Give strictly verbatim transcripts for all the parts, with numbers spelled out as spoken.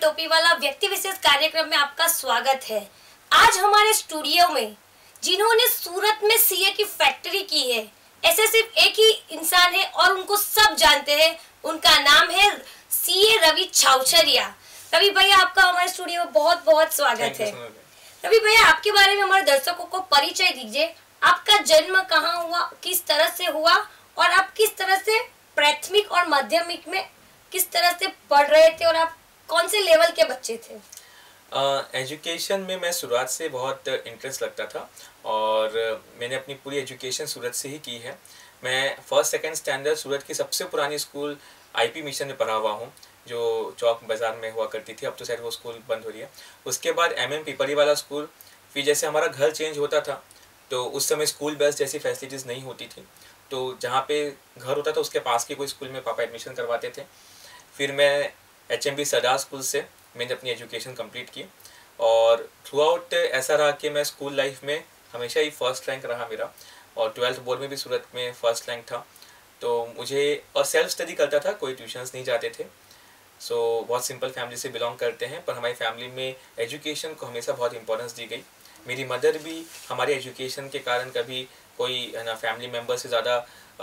टोपी वाला व्यक्ति विशेष कार्यक्रम में आपका स्वागत है। आज हमारे स्टूडियो में जिन्होंने सूरत में सीए की फैक्ट्री की है, ऐसे सिर्फ एक ही इंसान है और उनको सब जानते हैं। उनका नाम है सीए रवि छाउछरिया। रवि भैया, आपका हमारे स्टूडियो में बहुत बहुत स्वागत है। रवि भैया, आपके बारे में हमारे दर्शकों को परिचय दीजिए। आपका जन्म कहाँ हुआ, किस तरह से हुआ और आप किस तरह से प्राथमिक और माध्यमिक में किस तरह से पढ़ रहे थे और आप कौन से लेवल के बच्चे थे? एजुकेशन uh, में मैं शुरुआत से बहुत इंटरेस्ट लगता था और uh, मैंने अपनी पूरी एजुकेशन सूरत से ही की है। मैं फर्स्ट सेकंड स्टैंडर्ड सूरत की सबसे पुरानी स्कूल आईपी मिशन में पढ़ा हुआ हूँ, जो चौक बाज़ार में हुआ करती थी। अब तो शायद वो स्कूल बंद हो रही है। उसके बाद एमएम पिपरी वाला स्कूल। फिर जैसे हमारा घर चेंज होता था तो उस समय स्कूल बस जैसी फैसिलिटीज़ नहीं होती थी, तो जहाँ पे घर होता था उसके पास के कोई स्कूल में पापा एडमिशन करवाते थे। फिर मैं H M B Sardar school से मैंने अपनी एजुकेशन कंप्लीट की और थ्रू आउट ऐसा रहा कि मैं स्कूल लाइफ में हमेशा ही फर्स्ट रैंक रहा मेरा, और ट्वेल्थ बोर्ड में भी सूरत में फ़र्स्ट रैंक था। तो मुझे और सेल्फ स्टडी करता था, कोई ट्यूशन्स नहीं जाते थे। सो so, बहुत सिंपल फैमिली से बिलोंग करते हैं, पर हमारी फैमिली में एजुकेशन को हमेशा बहुत इंपॉर्टेंस दी गई। मेरी मदर भी हमारी एजुकेशन के कारण कभी कोई है ना फैमिली मेम्बर से ज़्यादा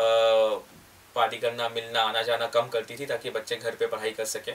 पार्टी करना, मिलना, आना जाना कम करती थी ताकि बच्चे घर पे पढ़ाई कर सकें।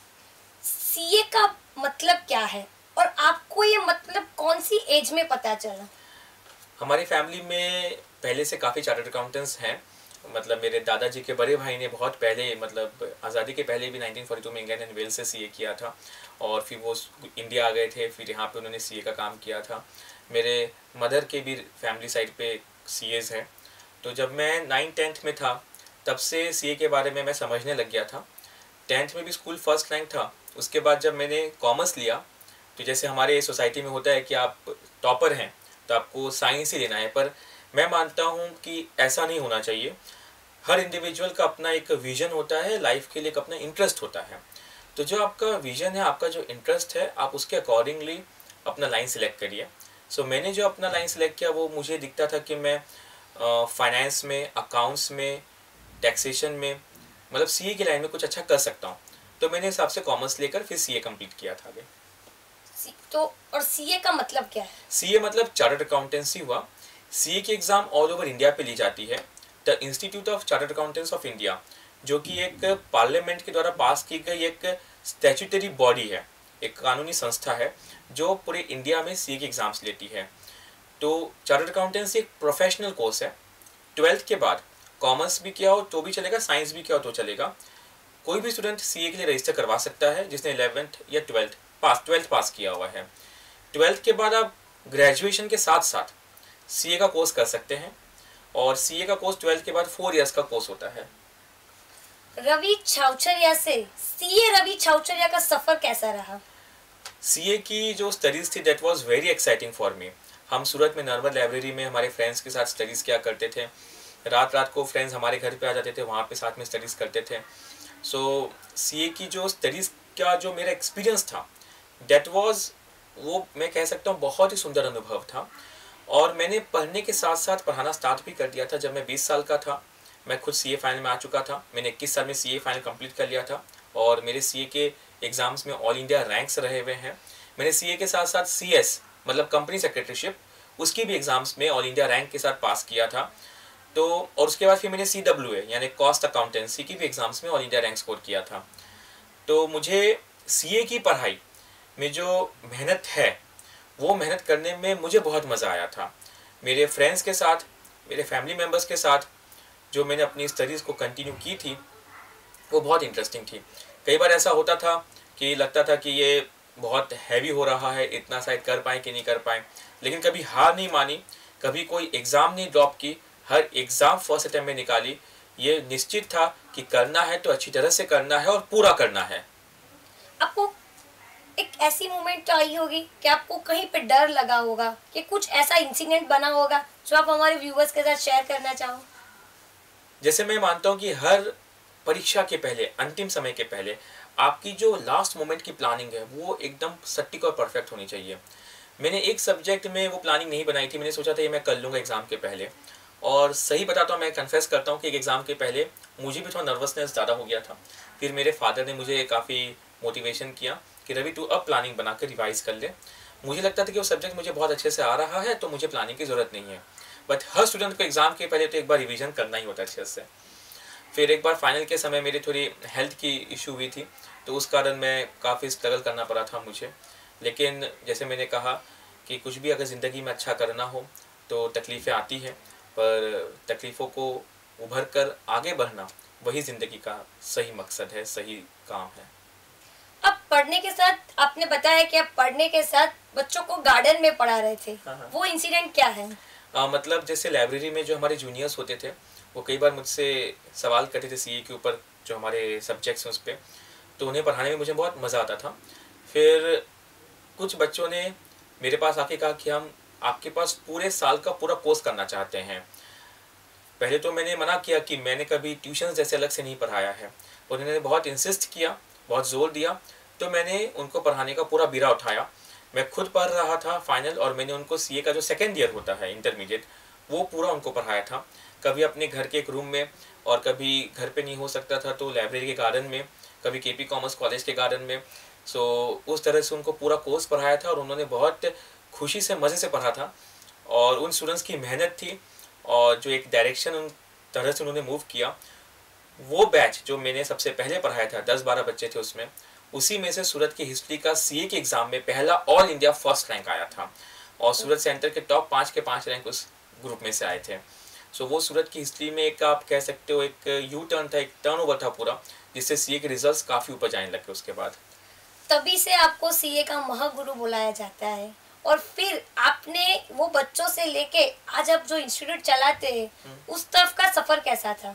सीए का मतलब क्या है और आपको ये मतलब कौन सी एज में पता चला? हमारी फैमिली में पहले से काफ़ी चार्टर्ड अकाउंटेंट्स हैं। मतलब मेरे दादाजी के बड़े भाई ने बहुत पहले, मतलब आज़ादी के पहले भी नाइनटीन फोर्टी टू में इंग्लैंड एंड वेल्स से सीए किया था और फिर वो इंडिया आ गए थे, फिर यहाँ पे उन्होंने सीए का काम किया था। मेरे मदर के भी फैमिली साइड पे सीएज है। तो जब मैं नाइन टेंथ में था तब से सीए के बारे में मैं समझने लग गया था। टेंथ में भी स्कूल फर्स्ट रैंक था। उसके बाद जब मैंने कॉमर्स लिया तो जैसे हमारे सोसाइटी में होता है कि आप टॉपर हैं तो आपको साइंस ही लेना है, पर मैं मानता हूँ कि ऐसा नहीं होना चाहिए। हर इंडिविजुअल का अपना एक विज़न होता है, लाइफ के लिए एक अपना इंटरेस्ट होता है। तो जो आपका विज़न है, आपका जो इंटरेस्ट है, आप उसके अकॉर्डिंगली अपना लाइन सेलेक्ट करिए। सो so, मैंने जो अपना लाइन सेलेक्ट किया वो मुझे दिखता था कि मैं फाइनेंस में, अकाउंट्स में, टैक्सेशन में, मतलब सीए की लाइन में कुछ अच्छा कर सकता हूँ। तो मैंने हिसाब से कॉमर्स लेकर फिर सीए कंप्लीट किया था आगे। तो और सीए का मतलब क्या है? सीए मतलब चार्टर्ड अकाउंटेंसी हुआ। सीए की एग्ज़ाम ऑल ओवर इंडिया पे ली जाती है। The institute of chartered accountants of India, जो कि एक पार्लियामेंट के द्वारा पास की गई एक स्टैट्यूटरी बॉडी है, एक कानूनी संस्था है जो पूरे इंडिया में सीए की एग्ज़ाम्स लेती है। तो चार्टर्ड अकाउंटेंसी एक प्रोफेशनल कोर्स है। ट्वेल्थ के बाद कॉमर्स भी किया हो तो भी चलेगा, साइंस भी किया हो तो चलेगा। कोई भी स्टूडेंट सीए के लिए रजिस्टर करवा सकता है जिसने इलेवेंथ या ट्वेल्थ पास ट्वेल्थ पास किया हुआ है। ट्वेल्थ के बाद आप ग्रेजुएशन के साथ साथ सीए का कोर्स कर सकते हैं और सीए का कोर्स ट्वेल्थ के बाद फोर इयर्स का कोर्स होता है। रवि छाउछरिया से सीए रवि छाउछरिया का सफर कैसा रहा? सीए की जो स्टडीज़ थी that was very exciting for me. हम सूरत में नॉर्मल लाइब्रेरी में हमारे फ्रेंड्स के साथ स्टडीज़ किया करते थे। रात रात को फ्रेंड्स हमारे घर पे आ जाते थे, वहाँ पे साथ में स्टडीज़ करते थे। सो सीए की जो स्टडीज़ का जो मेरा एक्सपीरियंस था दैट वाज, वो मैं कह सकता हूँ बहुत ही सुंदर अनुभव था। और मैंने पढ़ने के साथ साथ पढ़ाना स्टार्ट भी कर दिया था। जब मैं बीस साल का था मैं खुद सीए फाइनल में आ चुका था। मैंने इक्कीस साल में सीए फाइनल कंप्लीट कर लिया था और मेरे सीए के एग्ज़ाम्स में ऑल इंडिया रैंक्स रहे हुए हैं। मैंने सीए के साथ साथ सीएस मतलब कंपनी सेक्रेटरीशिप, उसकी भी एग्ज़ाम्स में ऑल इंडिया रैंक के साथ पास किया था। तो और उसके बाद फिर मैंने सी डब्ल्यू ए यानी कॉस्ट अकाउंटेंसी की भी एग्ज़ाम्स में ऑल इंडिया रैंक स्कोर किया था। तो मुझे सीए की पढ़ाई में जो मेहनत है वो मेहनत करने में मुझे बहुत मज़ा आया था। मेरे फ्रेंड्स के साथ, मेरे फैमिली मेम्बर्स के साथ जो मैंने अपनी स्टडीज़ को कंटिन्यू की थी वो बहुत इंटरेस्टिंग थी। कई बार ऐसा होता था कि लगता था कि ये बहुत हैवी हो रहा है, इतना शायद कर पाएँ कि नहीं कर पाएँ, लेकिन कभी हार नहीं मानी, कभी कोई एग्ज़ाम नहीं ड्रॉप की, हर एग्ज़ाम फर्स्ट अटैम्प्ट में निकाली। ये निश्चित था कि करना है तो अच्छी तरह से करना है और पूरा करना है। आपको एक ऐसी मोमेंट आई होगी कि आपको कहीं पे डर लगा होगा कि कुछ ऐसा इंसिडेंट बना होगा जो आप हमारे व्यूअर्स के साथ शेयर करना चाहो? जैसे मैं मानता हूँ कि हर परीक्षा के पहले, अंतिम समय के पहले आपकी जो लास्ट मोमेंट की प्लानिंग है वो एकदम सटीक और परफेक्ट होनी चाहिए। मैंने एक सब्जेक्ट में वो प्लानिंग नहीं बनाई थी। मैंने सोचा था ये मैं कर लूँगा एग्ज़ाम के पहले, और सही बताता हूँ, मैं कन्फेस करता हूँ कि एक एग्ज़ाम के पहले मुझे भी थोड़ा नर्वसनेस ज़्यादा हो गया था। फिर मेरे फादर ने मुझे काफ़ी मोटिवेशन किया कि रवि तू अब प्लानिंग बना कर रिवाइज कर ले। मुझे लगता था कि वो सब्जेक्ट मुझे बहुत अच्छे से आ रहा है तो मुझे प्लानिंग की ज़रूरत नहीं है, बट हर स्टूडेंट को एग्ज़ाम के पहले तो एक बार रिवीजन करना ही होता है अच्छे से। फिर एक बार फाइनल के समय मेरी थोड़ी हेल्थ की इशू हुई थी, तो उस कारण मैं काफ़ी स्ट्रगल करना पड़ा था मुझे। लेकिन जैसे मैंने कहा कि कुछ भी अगर ज़िंदगी में अच्छा करना हो तो तकलीफ़ें आती हैं, पर तकलीफ़ों को उभर कर आगे बढ़ना वही ज़िंदगी का सही मकसद है, सही काम है। अब पढ़ने के साथ आपने बताया कि आप पढ़ने के साथ बच्चों को गार्डन में पढ़ा रहे थे, हाँ, हाँ। वो इंसिडेंट क्या है? आ, मतलब जैसे लाइब्रेरी में जो हमारे जूनियर्स होते थे वो कई बार मुझसे सवाल करते थे सीए के ऊपर, जो हमारे सब्जेक्ट्स हैं उस पर, तो उन्हें पढ़ाने में मुझे बहुत मज़ा आता था। फिर कुछ बच्चों ने मेरे पास आके कहा कि हम आपके पास पूरे साल का पूरा कोर्स करना चाहते हैं। पहले तो मैंने मना किया कि मैंने कभी ट्यूशन जैसे अलग से नहीं पढ़ाया है, और उन्होंने बहुत इंसिस्ट किया, बहुत ज़ोर दिया, तो मैंने उनको पढ़ाने का पूरा बीड़ा उठाया। मैं खुद पढ़ रहा था फाइनल, और मैंने उनको सीए का जो सेकेंड ईयर होता है इंटरमीडिएट, वो पूरा उनको पढ़ाया था। कभी अपने घर के एक रूम में, और कभी घर पे नहीं हो सकता था तो लाइब्रेरी के गार्डन में, कभी केपी कॉमर्स कॉलेज के गार्डन में। सो उस तरह से उनको पूरा कोर्स पढ़ाया था, और उन्होंने बहुत खुशी से, मज़े से पढ़ा था। और उन स्टूडेंट्स की मेहनत थी, और जो एक डायरेक्शन उन तरह से उन्होंने मूव किया, वो बैच जो मैंने सबसे पहले पढ़ाया था, दस बारह बच्चे थे उसमें, उसी में से सूरत की हिस्ट्री का सीए के एग्ज़ाम में पहला ऑल इंडिया फर्स्ट रैंक आया था, और सूरत सेंटर के टॉप पाँच के पाँच रैंक उस ग्रुप में से आए थे। सो वो सूरत की हिस्ट्री में एक, आप कह सकते हो, एक यू टर्न था, एक टर्न ओवर था पूरा, जिससे सीए के रिजल्ट्स काफ़ी ऊपर जाने लगे उसके बाद। तभी से आपको सीए का महागुरु बुलाया जाता है, और फिर आपने वो बच्चों से लेके आज आप जो इंस्टीट्यूट चलाते हैं, उस तरफ का सफर कैसा था?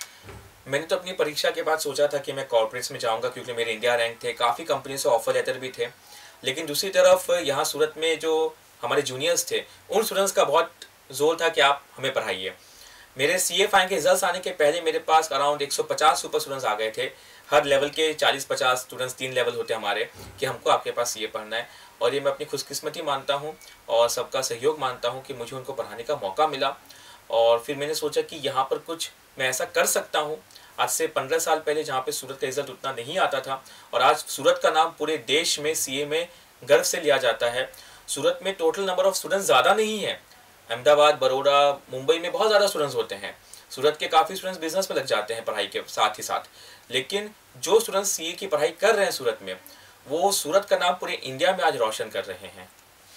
मैंने तो अपनी परीक्षा के बाद सोचा था कि मैं कॉर्पोरेट्स में जाऊंगा, क्योंकि मेरे इंडिया रैंक थे, काफ़ी कंपनी से ऑफर लेटर भी थे। लेकिन दूसरी तरफ यहाँ सूरत में जो हमारे जूनियर्स थे, उन स्टूडेंट्स का बहुत जोर था कि आप हमें पढ़ाइए। मेरे सीए फाइन के रिजल्ट्स आने के पहले मेरे पास अराउंड एक सौ पचास सुपर स्टूडेंट्स आ गए थे, हर लेवल के चालीस पचास स्टूडेंट्स, तीन लेवल होते हमारे, कि हमको आपके पास सीए पढ़ना है। और ये मैं अपनी खुशकिस्मती मानता हूँ, और सबका सहयोग मानता हूँ कि मुझे उनको पढ़ाने का मौका मिला। और फिर मैंने सोचा कि यहाँ पर कुछ मैं ऐसा कर सकता हूँ। आज से पंद्रह साल पहले जहाँ पे सूरत का रिजल्ट उतना नहीं आता था, और आज सूरत का नाम पूरे देश में सीए में गर्व से लिया जाता है। सूरत में टोटल नंबर ऑफ स्टूडेंट्स ज़्यादा नहीं है, अहमदाबाद, बड़ौदा, मुंबई में बहुत ज़्यादा स्टूडेंट्स होते हैं। सूरत के काफ़ी स्टूडेंट्स बिजनेस में लग जाते हैं पढ़ाई के साथ ही साथ, लेकिन जो स्टूडेंट्स सीए की पढ़ाई कर रहे हैं सूरत में, वो सूरत का नाम पूरे इंडिया में आज रोशन कर रहे हैं।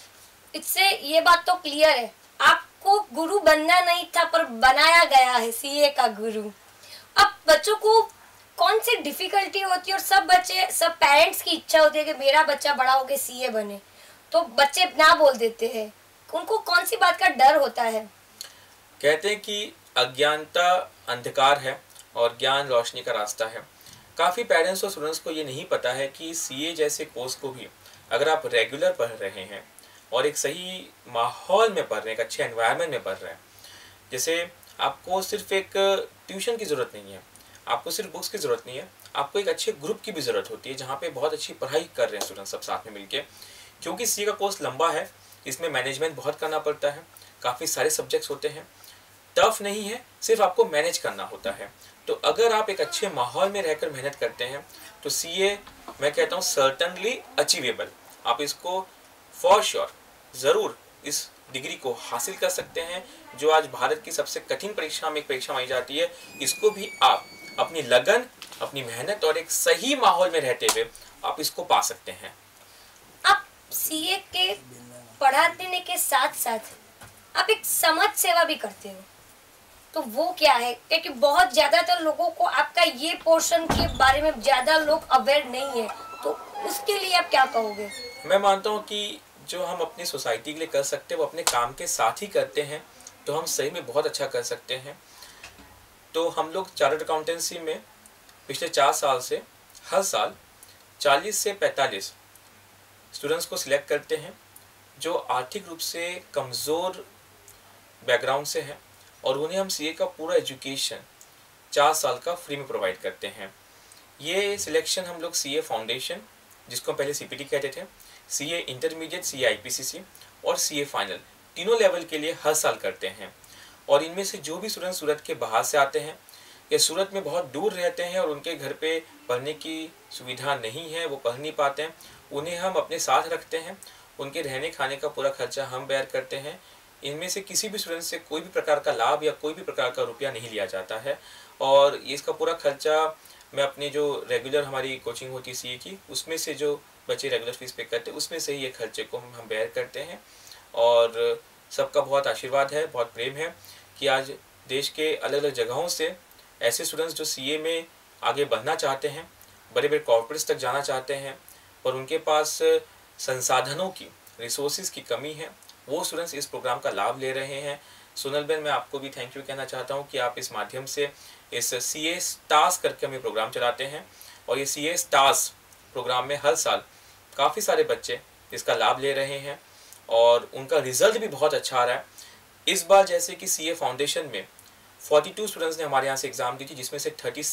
इससे ये बात तो क्लियर है, आपको गुरु बनना नहीं था, पर बनाया गया है सीए का गुरु। अब बच्चों को कौन सी डिफिकल्टी होती है, और सब बच्चे, सब पेरेंट्स की इच्छा होती है कि मेरा बच्चा बड़ा होकर सीए बने, तो बच्चे ना बोल देते हैं, उनको कौन सी बात का डर होता है? कहते हैं कि अज्ञानता अंधकार है और ज्ञान रोशनी का रास्ता है। काफ़ी पेरेंट्स और स्टूडेंट्स को ये नहीं पता है कि सीए जैसे कोर्स को भी अगर आप रेगुलर पढ़ रहे हैं और एक सही माहौल में पढ़ रहे हैं, एक अच्छे एनवायरनमेंट में पढ़ रहे हैं, जैसे आपको सिर्फ एक ट्यूशन की ज़रूरत नहीं है, आपको सिर्फ बुक्स की ज़रूरत नहीं है, आपको एक अच्छे ग्रुप की भी ज़रूरत होती है जहाँ पे बहुत अच्छी पढ़ाई कर रहे हैं स्टूडेंट्स सब साथ में मिलके। क्योंकि सीए का कोर्स लंबा है, इसमें मैनेजमेंट बहुत करना पड़ता है, काफ़ी सारे सब्जेक्ट्स होते हैं, टफ नहीं है, सिर्फ आपको मैनेज करना होता है। तो अगर आप एक अच्छे माहौल में रहकर मेहनत करते हैं तो सीए, मैं कहता हूँ, सर्टनली अचीवेबल। आप इसको फॉर श्योर ज़रूर इस डिग्री को हासिल कर सकते हैं, जो आज भारत की सबसे कठिन परीक्षा में एक परीक्षा मानी जाती है। इसको भी आप अपनी लगन, अपनी मेहनत और एक सही माहौल में रहते हुए आप इसको पा सकते हैं। आप सीए के पढ़ाने के साथ साथ आप एक समाज सेवा भी करते हो, तो वो क्या है? क्योंकि बहुत ज़्यादातर लोगों को आपका ये पोर्शन के बारे में ज़्यादा लोग अवेयर नहीं है, तो उसके लिए आप क्या कहोगे? मैं मानता हूँ कि जो हम अपनी सोसाइटी के लिए कर सकते हैं वो अपने काम के साथ ही करते हैं, तो हम सही में बहुत अच्छा कर सकते हैं। तो हम लोग चार्टर्ड अकाउंटेंसी में पिछले चार साल से हर साल चालीस से पैंतालीस स्टूडेंट्स को सिलेक्ट करते हैं जो आर्थिक रूप से कमज़ोर बैकग्राउंड से हैं, और उन्हें हम सीए का पूरा एजुकेशन चार साल का फ्री में प्रोवाइड करते हैं। ये सिलेक्शन हम लोग सीए फाउंडेशन, जिसको पहले सीपीटी कहते थे, सीए इंटरमीडिएट, सीए आईपीसीसी और सीए फाइनल, तीनों लेवल के लिए हर साल करते हैं। और इनमें से जो भी स्टूडेंट सूरत के बाहर से आते हैं या सूरत में बहुत दूर रहते हैं और उनके घर पे पढ़ने की सुविधा नहीं है, वो पढ़ नहीं पाते हैं, उन्हें हम अपने साथ रखते हैं, उनके रहने खाने का पूरा खर्चा हम बेयर करते हैं। इनमें से किसी भी स्टूडेंट से कोई भी प्रकार का लाभ या कोई भी प्रकार का रुपया नहीं लिया जाता है, और इसका पूरा खर्चा मैं अपनी जो रेगुलर हमारी कोचिंग होती है सीए की, उसमें से जो बच्चे रेगुलर फीस पे करते हैं उसमें से ही ये खर्चे को हम हम बेयर करते हैं। और सबका बहुत आशीर्वाद है, बहुत प्रेम है कि आज देश के अलग अलग जगहों से ऐसे स्टूडेंट्स जो सीए में आगे बढ़ना चाहते हैं, बड़े बड़े कॉर्पोरेट्स तक जाना चाहते हैं, पर उनके पास संसाधनों की, रिसोर्सेज की कमी है, वो स्टूडेंट्स इस प्रोग्राम का लाभ ले रहे हैं। सोनल बेन, मैं आपको भी थैंक यू कहना चाहता हूँ कि आप इस माध्यम से इस सी ए स्टार्स करके हम ये प्रोग्राम चलाते हैं, और ये सी ए स्टार्स प्रोग्राम में हर साल काफ़ी सारे बच्चे इसका लाभ ले रहे हैं और उनका रिजल्ट भी बहुत अच्छा आ रहा है। इस बार जैसे कि सी ए फाउंडेशन में बयालीस स्टूडेंट्स ने हमारे यहाँ से एग्ज़ाम दी थी, जिसमें से सैंतीस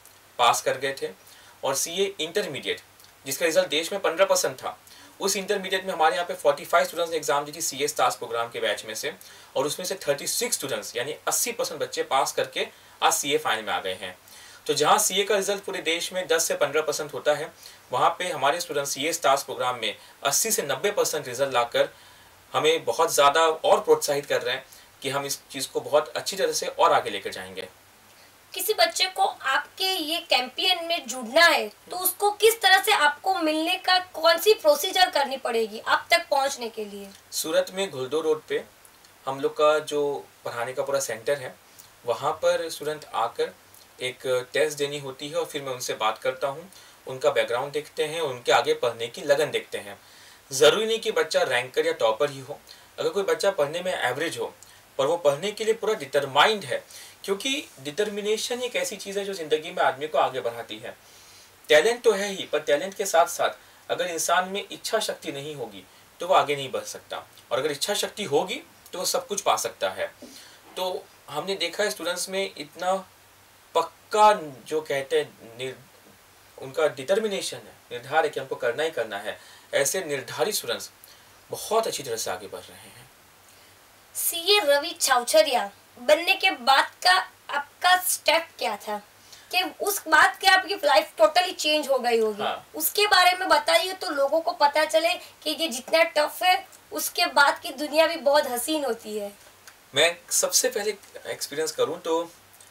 पास कर गए थे, और सी ए इंटरमीडिएट जिसका रिजल्ट देश में पंद्रह परसेंट था, उस इंटरमीडिएट में हमारे यहाँ पे पैंतालीस स्टूडेंट्स ने एग्जाम दी थी सी ए स्टार्स प्रोग्राम के बैच में से, और उसमें से छत्तीस स्टूडेंट्स यानी अस्सी परसेंट बच्चे पास करके आज सी ए फाइनल में आ गए हैं। तो जहाँ सी ए का रिजल्ट पूरे देश में दस से पंद्रह परसेंट होता है, वहाँ पे हमारे student C A stars programme में अस्सी से नब्बे परसेंट रिजल्ट लाकर हमें बहुत ज़्यादा और प्रोत्साहित कर रहे हैं कि हम इस चीज़ को बहुत अच्छी तरह से और आगे लेकर जाएंगे। किसी बच्चे को आपके ये कैंपेन में जुड़ना है तो उसको किस तरह से आपको मिलने का, कौन सी प्रोसीजर करनी पड़ेगी आप तक पहुंचने के लिए? सूरत में घुलदो रोड पे हम लोग का जो पढ़ाने का पूरा सेंटर है, वहाँ पर स्टूडेंट आकर एक टेस्ट देनी होती है, और फिर मैं उनसे बात करता हूँ, उनका बैकग्राउंड देखते हैं, उनके आगे पढ़ने की लगन देखते हैं। ज़रूरी नहीं कि बच्चा रैंकर या टॉपर ही हो, अगर कोई बच्चा पढ़ने में एवरेज हो पर वो पढ़ने के लिए पूरा डिटरमाइंड है, क्योंकि डिटर्मिनेशन एक ऐसी चीज़ है जो ज़िंदगी में आदमी को आगे बढ़ाती है। टैलेंट तो है ही, पर टैलेंट के साथ साथ अगर इंसान में इच्छा शक्ति नहीं होगी तो वो आगे नहीं बढ़ सकता, और अगर इच्छा शक्ति होगी तो वो सब कुछ पा सकता है। तो हमने देखा है स्टूडेंट्स में इतना पक्का, जो कहते हैं उनका डिटर्मिनेशन है, निर्धार है कि हमको करना ही करना है, ऐसे निर्धारित स्टूडेंट्स बहुत अच्छी तरह से आगे बढ़ रहे हैं। सीए रवि छावछरिया बनने के बाद का आपका स्टेप क्या था कि उस बात के आपकी लाइफ टोटली चेंज हो गई होगी? हाँ। उसके बारे में बताइए तो लोगों को पता चले कि ये जितना टफ है उसके बाद की दुनिया भी बहुत हसीन होती है। मैं सबसे पहले एक्सपीरियंस करूं तो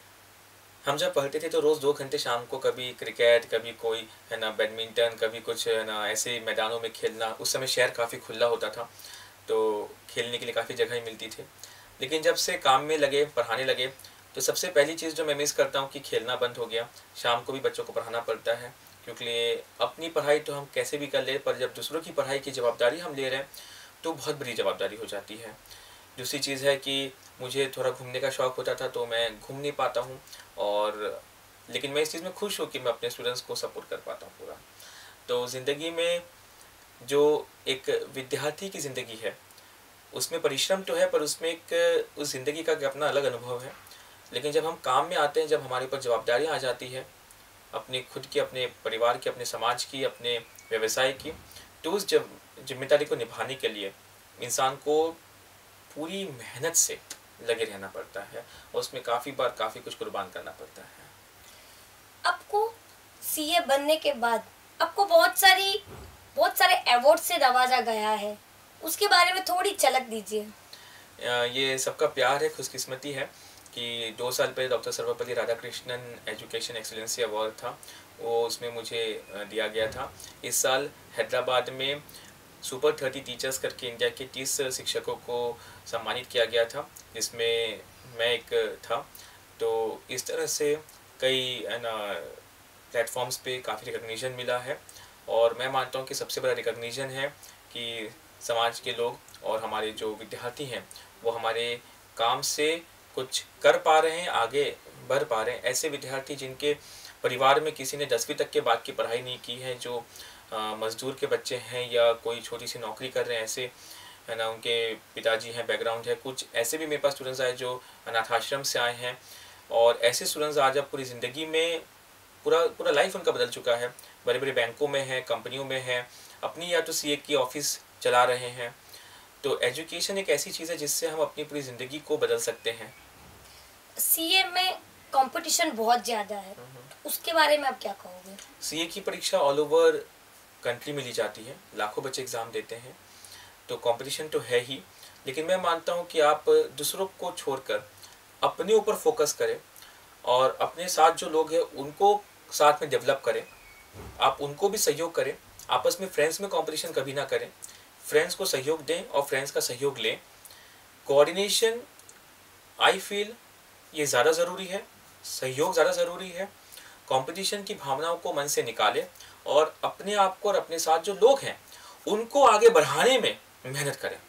हम जब पढ़ते थे तो रोज़ दो घंटे शाम को कभी क्रिकेट, कभी कोई है ना बैडमिंटन, कभी कुछ है ना ऐसे मैदानों में खेलना। उस समय शहर काफ़ी खुला होता था तो खेलने के लिए काफ़ी जगह मिलती थी। लेकिन जब से काम में लगे, पढ़ाने लगे, तो सबसे पहली चीज़ जो मैं मिस करता हूँ कि खेलना बंद हो गया। शाम को भी बच्चों को पढ़ाना पड़ता है, क्योंकि अपनी पढ़ाई तो हम कैसे भी कर ले, पर जब दूसरों की पढ़ाई की जवाबदारी हम ले रहे हैं तो बहुत बड़ी जवाबदारी हो जाती है। दूसरी चीज़ है कि मुझे थोड़ा घूमने का शौक़ होता था तो मैं घूम नहीं पाता हूँ, और लेकिन मैं इस चीज़ में खुश हूँ कि मैं अपने स्टूडेंट्स को सपोर्ट कर पाता हूँ पूरा। तो ज़िंदगी में जो एक विद्यार्थी की ज़िंदगी है उसमें परिश्रम तो है, पर उसमें एक उस ज़िंदगी का अपना अलग अनुभव है। लेकिन जब हम काम में आते हैं, जब हमारे ऊपर जवाबदारियाँ आ जाती है अपनी खुद की, अपने परिवार की, अपने समाज की, अपने व्यवसाय की, तो उस जब जिम्मेदारी को निभाने के लिए इंसान को पूरी मेहनत से लगे रहना पड़ता है, और उसमें काफ़ी बार काफ़ी कुछ कुर्बान करना पड़ता है। आपको सीए बनने के बाद आपको बहुत सारी बहुत सारे अवार्ड से नवाजा गया है, उसके बारे में थोड़ी झलक दीजिए। ये सबका प्यार है, खुशकिस्मती है कि दो साल पहले doctor Sarvepalli Radhakrishnan education excellency award था, वो उसमें मुझे दिया गया था। इस साल हैदराबाद में सुपर थर्टी टीचर्स करके इंडिया के तीस शिक्षकों को सम्मानित किया गया था, जिसमें मैं एक था। तो इस तरह से कई है ना प्लेटफॉर्म्स पे काफ़ी रिकग्निशन मिला है, और मैं मानता हूँ कि सबसे बड़ा रिकग्निशन है कि समाज के लोग और हमारे जो विद्यार्थी हैं वो हमारे काम से कुछ कर पा रहे हैं, आगे बढ़ पा रहे हैं। ऐसे विद्यार्थी जिनके परिवार में किसी ने दसवीं तक के बाद की पढ़ाई नहीं की है, जो मज़दूर के बच्चे हैं या कोई छोटी सी नौकरी कर रहे हैं, ऐसे है ना उनके पिताजी हैं, बैकग्राउंड है। कुछ ऐसे भी मेरे पास स्टूडेंट्स आए जो अनाथ आश्रम से आए हैं, और ऐसे स्टूडेंट्स आज अब पूरी ज़िंदगी में पूरा पूरा लाइफ उनका बदल चुका है। बड़े बड़े बैंकों में है, कंपनियों में है, अपनी या तो सीए की ऑफिस चला रहे हैं। तो एजुकेशन एक ऐसी चीज़ है जिससे हम अपनी पूरी ज़िंदगी को बदल सकते हैं। सीए में कंपटीशन बहुत ज़्यादा है, उसके बारे में आप क्या कहोगे? सीए की परीक्षा ऑल ओवर कंट्री में ली जाती है, लाखों बच्चे एग्ज़ाम देते हैं, तो कंपटीशन तो है ही, लेकिन मैं मानता हूँ कि आप दूसरों को छोड़कर अपने ऊपर फोकस करें और अपने साथ जो लोग हैं उनको साथ में डेवलप करें, आप उनको भी सहयोग करें, आपस में फ्रेंड्स में कंपटीशन कभी ना करें, फ्रेंड्स को सहयोग दें और फ्रेंड्स का सहयोग लें। कोऑर्डिनेशन आई फील ये ज़्यादा ज़रूरी है, सहयोग ज़्यादा ज़रूरी है। कंपटीशन की भावनाओं को मन से निकालें और अपने आप को और अपने साथ जो लोग हैं उनको आगे बढ़ाने में मेहनत करें।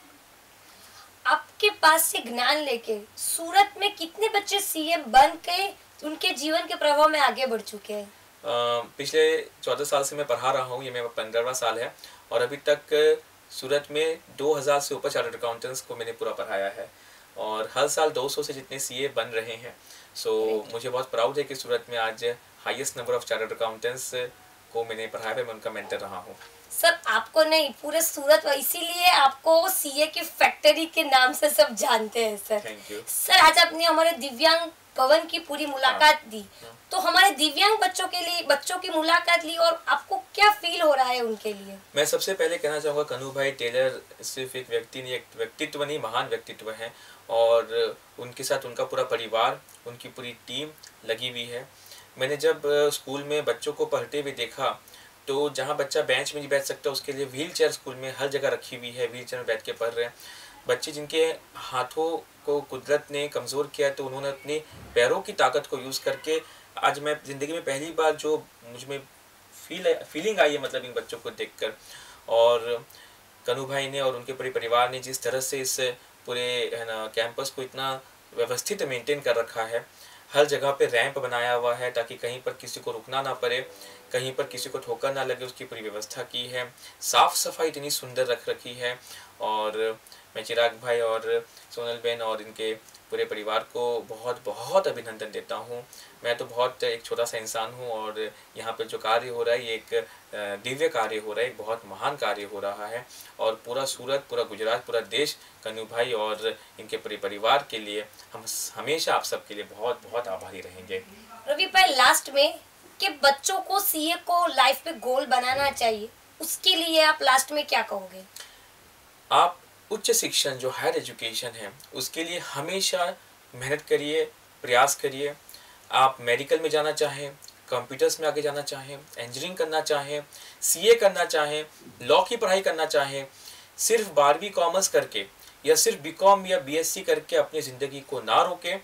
आपके पास से ज्ञान लेके सूरत में कितने बच्चे सीए बन के उनके जीवन के प्रभाव में आगे बढ़ चुके हैं? पिछले चौदह साल से मैं पढ़ा रहा हूँ, ये मेरा पंद्रहवां साल है और अभी तक सूरत में दो हज़ार से ऊपर चार्टर्ड अकाउंटेंट्स को मैंने पूरा पढ़ाया है और हर साल दो सौ से जितने सीए बन रहे हैं। सो so, मुझे बहुत प्राउड है कि सूरत में आज highest number of chartered accountants को मैंने पढ़ाया है, मैं उनका मेंटर रहा हूँ। सर आपको नहीं, पूरे सूरत, इसीलिए आपको सीए की फैक्ट्री के नाम से सब जानते हैं सर। Thank you sir. आज आपने हमारे दिव्यांग भवन की पूरी मुलाकात दी, तो हमारे दिव्यांग बच्चों के लिए बच्चों की मुलाकात ली और आपको क्या फील हो रहा है उनके लिए? मैं सबसे पहले कहना चाहूँगा कन्हू भाई टेलर सिर्फ एक व्यक्ति नहीं, एक व्यक्तित्व नहीं, महान व्यक्तित्व है और उनके साथ उनका पूरा परिवार, उनकी पूरी टीम लगी हुई है। मैंने जब स्कूल में बच्चों को पढ़ते हुए देखा तो जहाँ बच्चा बेंच में नहीं बैठ सकता उसके लिए व्हील चेयर स्कूल में हर जगह रखी हुई है, व्हील चेयर में बैठ के पढ़ रहे हैं बच्चे। जिनके हाथों को कुदरत ने कमज़ोर किया तो उन्होंने अपने पैरों की ताकत को यूज़ करके आज मैं ज़िंदगी में पहली बार जो मुझ में फील फीलिंग आई है, मतलब इन बच्चों को देखकर, और कन्हू भाई ने और उनके पूरे परिवार ने जिस तरह से इस पूरे है ना कैंपस को इतना व्यवस्थित मेंटेन कर रखा है, हर जगह पे रैंप बनाया हुआ है ताकि कहीं पर किसी को रुकना ना पड़े, कहीं पर किसी को ठोकर ना लगे, उसकी पूरी व्यवस्था की है। साफ़ सफाई इतनी सुंदर रख रखी है और मैं चिराग भाई और सोनल बहन और इनके पूरे परिवार को बहुत बहुत अभिनंदन देता हूँ। मैं तो बहुत एक छोटा सा इंसान हूँ और यहाँ पर जो कार्य हो रहा है ये एक दिव्य कार्य हो रहा है, एक बहुत महान कार्य हो रहा है और पूरा सूरत, पूरा गुजरात, पूरा देश कन्हू भाई और इनके पूरे परिवार के लिए हम हमेशा आप सबके लिए बहुत बहुत आभारी रहेंगे। रवि भाई, लास्ट में कि बच्चों को सीए को लाइफ पे गोल बनाना चाहिए, उसके लिए आप लास्ट में क्या कहोगे? आप उच्च शिक्षण जो हायर एजुकेशन है उसके लिए हमेशा मेहनत करिए, प्रयास करिए। आप मेडिकल में जाना चाहें, कंप्यूटर्स में आगे जाना चाहें, इंजीनियरिंग करना चाहें, सीए करना चाहें, लॉ की पढ़ाई करना चाहें, सिर्फ बारहवीं कॉमर्स करके या सिर्फ बीकॉम या बीएससी करके अपनी ज़िंदगी को ना रोकें।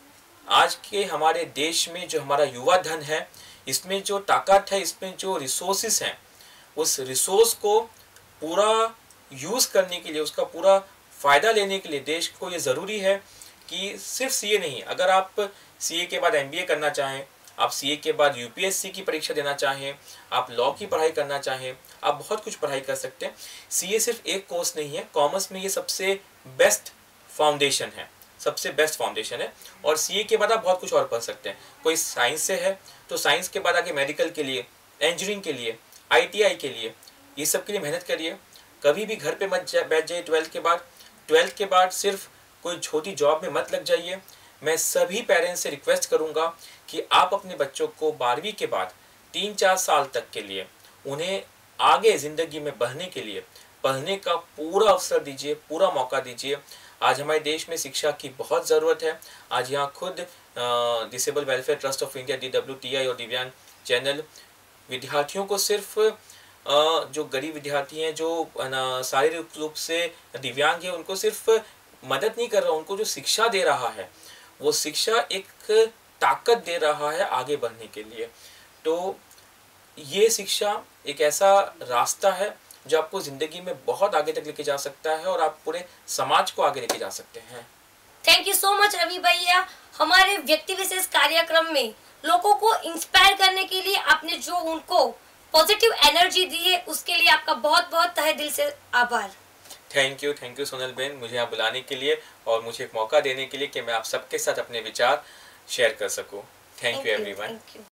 आज के हमारे देश में जो हमारा युवा धन है, इसमें जो ताकत है, इसमें जो रिसोर्सेस हैं, उस रिसोर्स को पूरा यूज़ करने के लिए, उसका पूरा फ़ायदा लेने के लिए देश को ये ज़रूरी है कि सिर्फ सीए नहीं, अगर आप सीए के बाद एमबीए करना चाहें, आप सीए के बाद यूपीएससी की परीक्षा देना चाहें, आप लॉ की पढ़ाई करना चाहें, आप बहुत कुछ पढ़ाई कर सकते हैं। सीए सिर्फ एक कोर्स नहीं है, कॉमर्स में ये सबसे बेस्ट फाउंडेशन है, सबसे बेस्ट फाउंडेशन है और सीए के बाद आप बहुत कुछ और पढ़ सकते हैं। कोई साइंस से है तो साइंस के बाद आगे मेडिकल के लिए, इंजीनियरिंग के लिए, आईटीआई के लिए, ये सब के लिए मेहनत करिए। कभी भी घर पे मत जा, बैठ जाइए ट्वेल्थ के बाद। ट्वेल्थ के बाद सिर्फ कोई छोटी जॉब में मत लग जाइए। मैं सभी पेरेंट्स से रिक्वेस्ट करूंगा कि आप अपने बच्चों को बारहवीं के बाद तीन चार साल तक के लिए उन्हें आगे ज़िंदगी में बढ़ने के लिए पढ़ने का पूरा अवसर दीजिए, पूरा मौका दीजिए। आज हमारे देश में शिक्षा की बहुत ज़रूरत है। आज यहाँ खुद disable welfare trust of India, D W T I और दिव्यांग चैनल विद्यार्थियों को सिर्फ जो गरीब विद्यार्थी हैं, जो शारीरिक रूप से दिव्यांग है, उनको सिर्फ मदद नहीं कर रहा, उनको जो शिक्षा दे रहा है वो शिक्षा एक ताकत दे रहा है आगे बढ़ने के लिए। तो ये शिक्षा एक ऐसा रास्ता है जो आपको ज़िंदगी में बहुत आगे तक लेके जा सकता है और आप पूरे समाज को आगे लेके जा सकते हैं। Thank you so much Ravi भैया, हमारे व्यक्ति विशेष कार्यक्रम में लोगों को इंस्पायर करने के लिए आपने जो उनको पॉजिटिव एनर्जी दी है उसके लिए आपका बहुत बहुत तहे दिल से आभार। Thank you thank you Sonal बेन, मुझे यहाँ बुलाने के लिए और मुझे एक मौका देने के लिए कि मैं आप सबके साथ अपने विचार शेयर कर सकूँ। Thank you everyone.